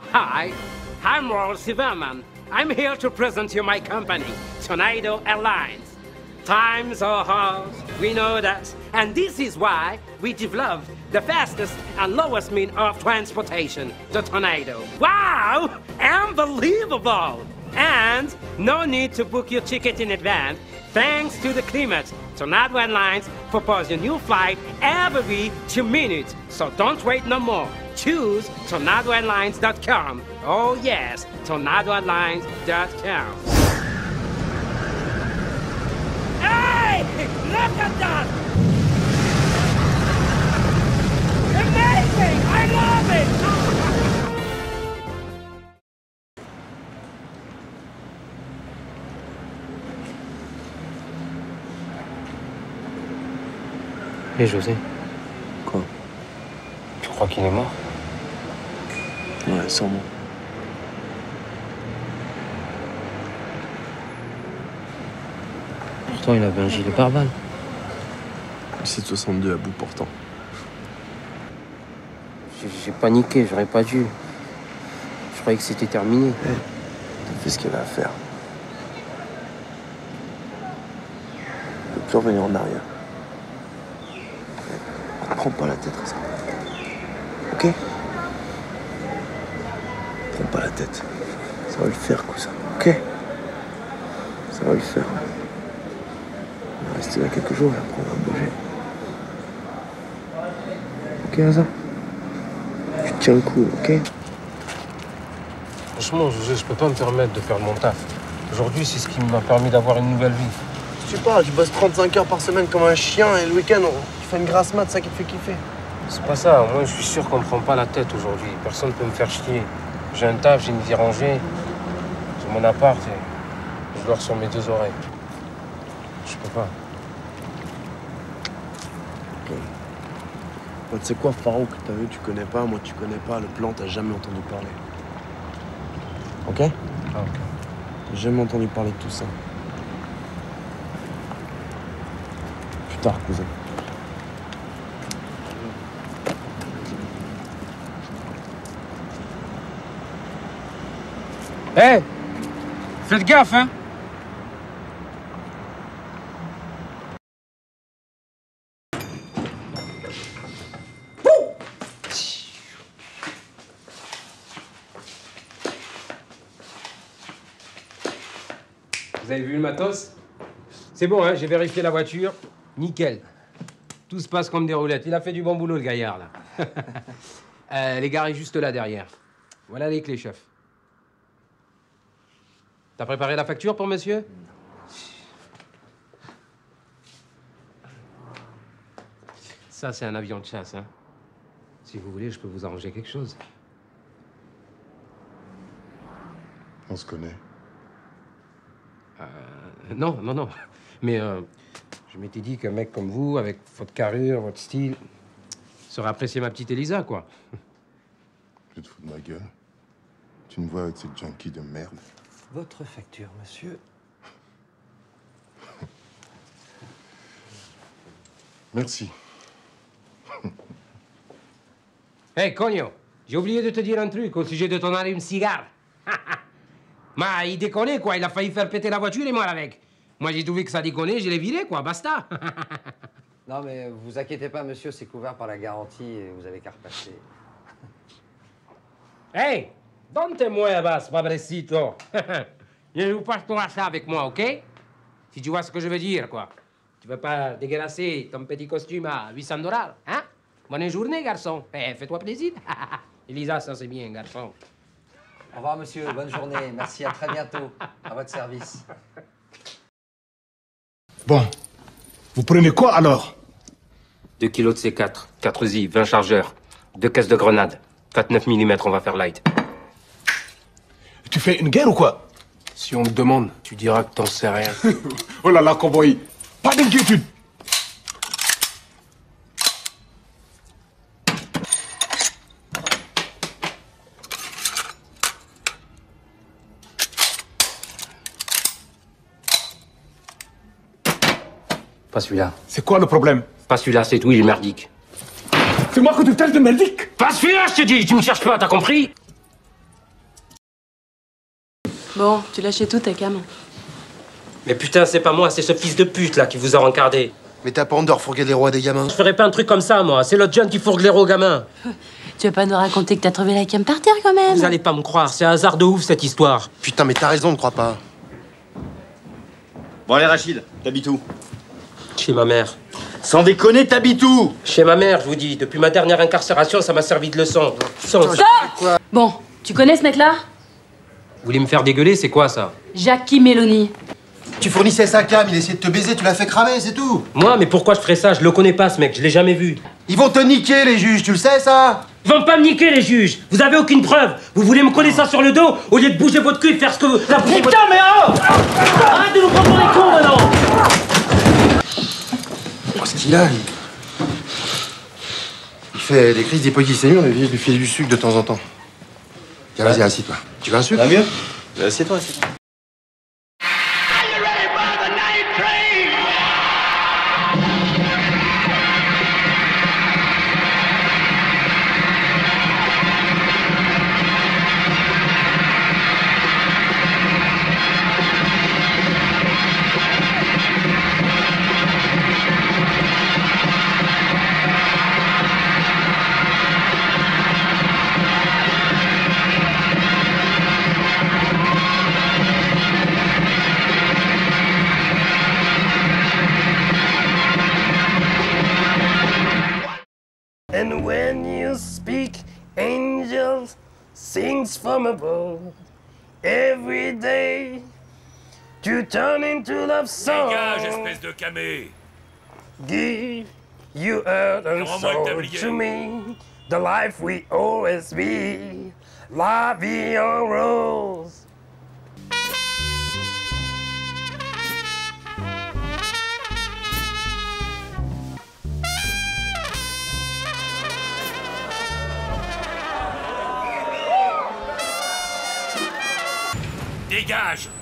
Hi, I'm Roald Silverman. I'm here to present you my company, Tornado Airlines. Times are hard, we know that, and this is why we developed the fastest and lowest mean of transportation, the Tornado. Wow! Unbelievable! And no need to book your ticket in advance. Thanks to the climate, Tornado Airlines proposes a new flight every 2 minutes. So don't wait no more. Choose TornadoAirlines.com. Oh yes, TornadoAirlines.com. Hey! Look at that! Amazing! I love it! Hé José. Quoi? Tu crois qu'il est mort? Ouais, sûrement. Pourtant, il avait un gilet pare-balles. 7,62 à bout portant. J'ai paniqué, j'aurais pas dû. Je croyais que c'était terminé. Hey, t'as fait ce qu'il y avait à faire. Tu peux plus revenir en arrière. Prends pas la tête, Reza. Ok? Prends pas la tête. Ça va le faire, cousin. Ok? Ça va le faire. On va rester là quelques jours et après on va bouger. Ok, Reza? Tu tiens le coup, ok? Franchement, José, je peux pas me permettre de faire mon taf. Aujourd'hui, c'est ce qui m'a permis d'avoir une nouvelle vie. Tu parles, tu bosses 35 heures par semaine comme un chien et le week-end, tu fais une grasse mat, ça qui te fait kiffer. C'est pas ça. Moi, je suis sûr qu'on me prend pas la tête aujourd'hui. Personne peut me faire chier. J'ai un taf, j'ai une vie rangée. J'ai mon appart et je dors sur mes 2 oreilles. Je peux pas. Ok. Moi, tu sais quoi, Farouk, t'as vu, tu connais pas, moi tu connais pas, le plan, t'as jamais entendu parler. Ok? Ah, ok. T'as jamais entendu parler de tout ça. Plus tard, cousin. Hé! Hey, faites gaffe, hein! Vous avez vu le matos? C'est bon, hein? J'ai vérifié la voiture. Nickel. Tout se passe comme des roulettes. Il a fait du bon boulot, le gaillard, là. Les gars, juste là, derrière. Voilà les clés, chef. T'as préparé la facture pour monsieur? Ça, c'est un avion de chasse, hein. Si vous voulez, je peux vous arranger quelque chose. On se connaît. Non, non, non. Mais je m'étais dit qu'un mec comme vous, avec votre carrure, votre style, saurait apprécier ma petite Elisa, quoi. Tu te fous de ma gueule? Tu me vois avec cette junkie de merde? Votre facture, monsieur. Merci. Hey, cogno, j'ai oublié de te dire un truc au sujet de ton allume-cigare. Mais il déconnait, quoi. Il a failli faire péter la voiture et moi avec. Moi, j'ai trouvé que ça déconnait, je l'ai viré, quoi. Basta. Non, mais vous inquiétez pas, monsieur, c'est couvert par la garantie et vous avez qu'à repasser. Hey, donne muevas, pobrecito. Je vous parlerai ça avec moi, OK? Si tu vois ce que je veux dire, quoi. Tu veux pas dégueulasser ton petit costume à $800, hein? Bonne journée, garçon. Eh, fais-toi plaisir. Elisa, ça c'est bien, garçon. Au revoir, monsieur. Bonne journée. Merci, à très bientôt. À votre service. Bon, vous prenez quoi alors? 2 kilos de C4, 4 Z, 20 chargeurs, 2 caisses de grenades, 4-9 mm, on va faire light. Tu fais une guerre ou quoi? Si on te demande, tu diras que t'en sais rien. Oh là là, cowboy, pas d'inquiétude. Pas celui-là. C'est quoi le problème? Pas celui-là, c'est tout, il est merdique. C'est moi que tu traites de merdique? Pas celui-là, je te dis, tu me cherches pas, t'as compris? Bon, tu lâchais tout ta cam. Mais putain, c'est pas moi, c'est ce fils de pute là qui vous a rencardé. Mais t'as pas honte de refourguer les rois des gamins? Je ferais pas un truc comme ça, moi. C'est l'autre jeune qui fourgue les roues aux gamins. Tu vas pas nous raconter que t'as trouvé la cam par terre quand même? Vous allez pas me croire, c'est un hasard de ouf cette histoire. Putain, mais t'as raison, ne crois pas. Bon allez Rachid, t'habites où? Chez ma mère. Sans déconner, t'habites où? Chez ma mère, je vous dis. Depuis ma dernière incarcération, ça m'a servi de leçon. Stop! Bon, tu connais ce mec-là? Vous voulez me faire dégueuler, c'est quoi ça? Jackie Meloni. Tu fournissais sa cam, il essayait de te baiser, tu l'as fait cramer, c'est tout. Moi, mais pourquoi je ferais ça? Je le connais pas ce mec, je l'ai jamais vu. Ils vont te niquer, les juges, tu le sais, ça? Ils vont pas me niquer, les juges. Vous avez aucune preuve. Vous voulez me coller ça sur le dos au lieu de bouger votre cul et faire ce que vous... Putain, mais oh! Arrête de nous prendre pour les cons, maintenant! Oh, ce qu'il a, il fait des crises d'hypoglycémie, on lui fait du sucre de temps en temps. Tiens, vas-y, assis-toi. Tu veux un sucre? Ça va mieux? Assieds-toi, assieds-toi. And when you speak, angels sings from above. Every day, you turn into love song. Dégage, espèce de camé. Give you heart and soul to me. The life we always be. La vie en rose. Dégage.